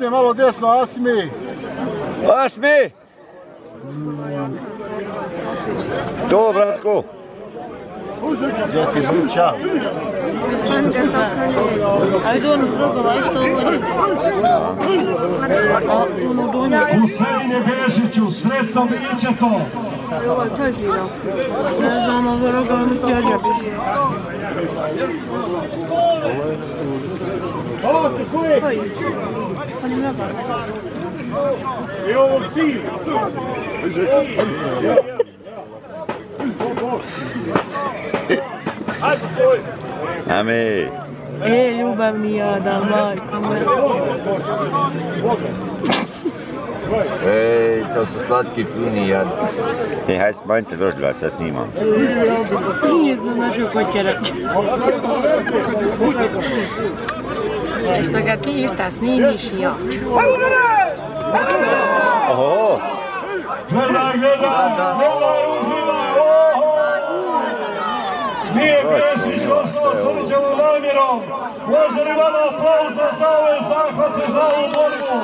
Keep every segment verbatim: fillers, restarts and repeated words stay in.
Asmi, malo desno, Asmi. Asmi! To, bratko. Gdje si Bruča? Ajde ono probala, što uđe. Huseine Bežiću, sretno Milićeto. Ovo je to živo. Ne znam, ovo roga ono tjeđa. Ovo se koje? On je mnogo. I ovog sina. Ame. E, ljubavni jada, majko me. Ej, to su slatki fini jad. Ej, hajde smanjite došli vas, ja snimam. Nije zna našo ko će reći. Što ga ti šta snimiš i ja. Oho! Gledaj, gledaj, gledaj, uživaj, oho! Nije Bežić došao s Srđevom namjerom. Može li vama aplauza za ove zahvate, za ovu borbu?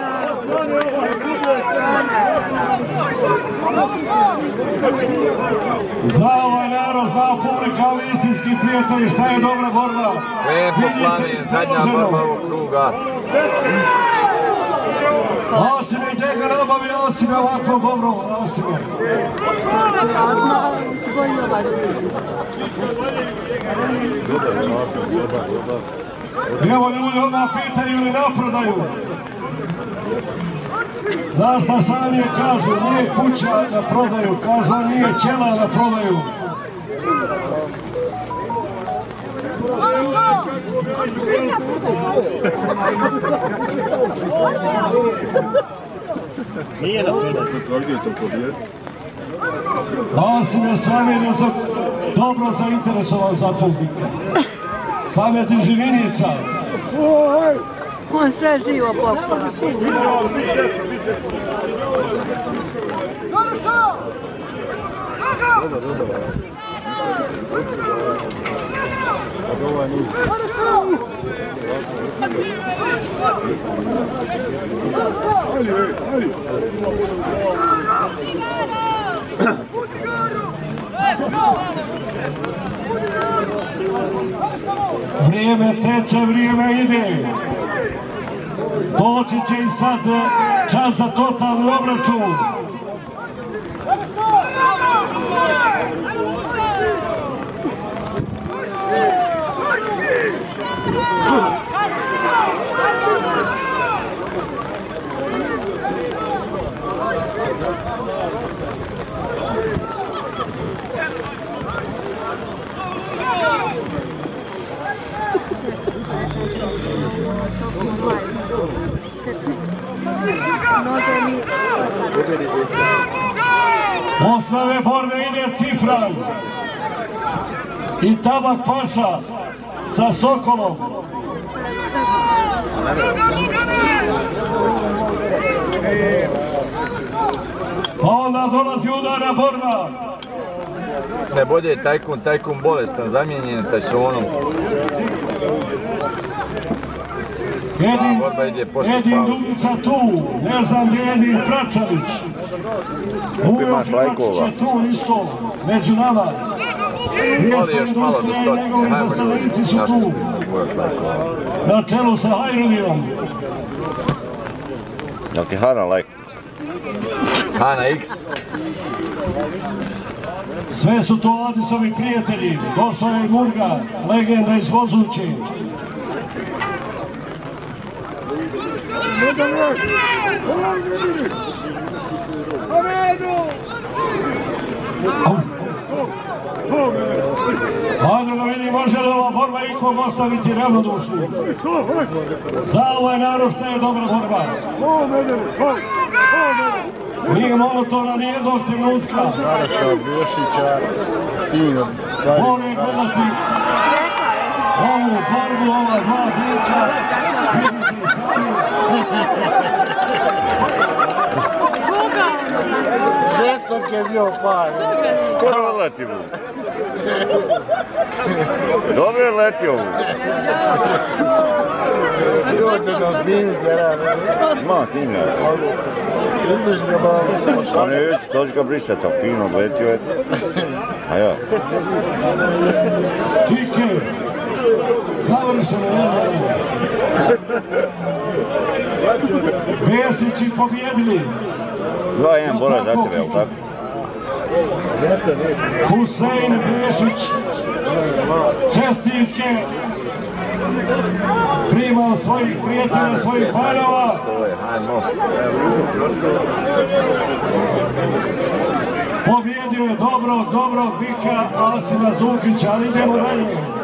Za ovaj narod, za publika, ovi istinski prijatelji, šta je dobra borba? Lepo planin, zadnja borba ovog kruga. Osim je gdje ga nabavi, osim je ovako dobro, osim je. Evo ljudi odmah pitaju ili naprodaju. Znaš da sami je kažu, nije kuća na prodaju, kažu on nije ćela na prodaju. Nije na prodaju. Gdje ću pobijeti? Osim je sami da sam dobro zainteresovan za publiku. Sam je Diživinica. On sve živo popala. Vrijeme teče, vrijeme ide. Doći će i sad čas za totalni obračun. Posle ove borbe ide Cifran i Tabak Paša sa Sokolom. Pa onda dolazi udarna borba. Ne bolje tajkun, tajkun bolestan, zamijenjen je tajsonom. Edin, Edin Dubica tu, ne znam gdje je Edin Pračanić. Uvijek Pračić je tu isto, među nama. Mjesta industrija i njegovi zastavljenici su tu. Na čelu sa Hajrudijom. Jel ti Hana like? Hana X? Sve su to Adisovi prijatelji. Došao je Murga, legenda iz Vozući. Hajde da vidi, može li ova borba ikog ostaviti ravnodušni. Za ovaj narod što je dobra borba. Nije monotona nijednog trenutka. Araša Bjošića, sin od Vole gledati ovu borbu, ova dva dječa. Vidite i sami. Žestok je bio par. Dobro leti mu. Dobro je letio mu. ćeš nam snimiti, jer Ima snimlja. izbliži ga malo. Pa neću, to ću ga brisati, a fino odletio je. A ja. Kike, završeno jedno. Besići pobjedili. dva jedan bola za tebe, jel tako? Husein Bešić, čestitke, prima svojih prijatelja, svojih fanova. Pobjedio je dobro, dobro Bika Asima Zukića, ali idemo dalje.